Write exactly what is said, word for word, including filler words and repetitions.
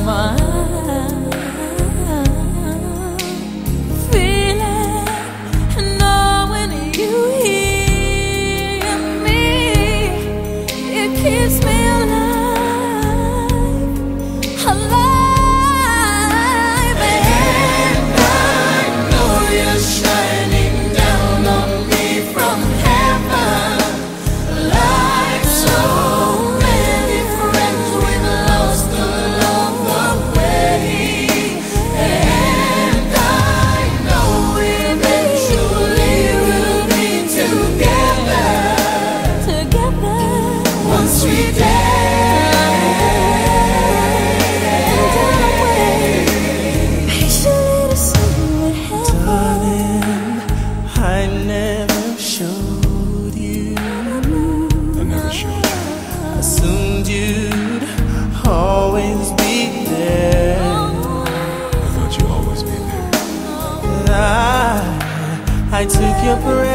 mind, feeling and knowing you hear me, it keeps me alive, alive. And I know you're shining down on me from heaven, like so many friends we've lost along the way. And I know eventually we'll be together, together once we dance. Patiently to see what happens. Darling, I never showed you. I never showed you. Assumed you'd always be there. I thought you'd always be there. I, I took your breath